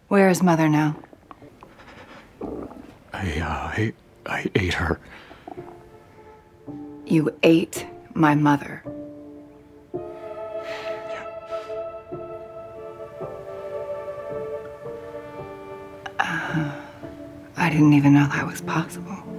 Where is Mother now? I ate her. You ate my mother. Yeah. I didn't even know that was possible.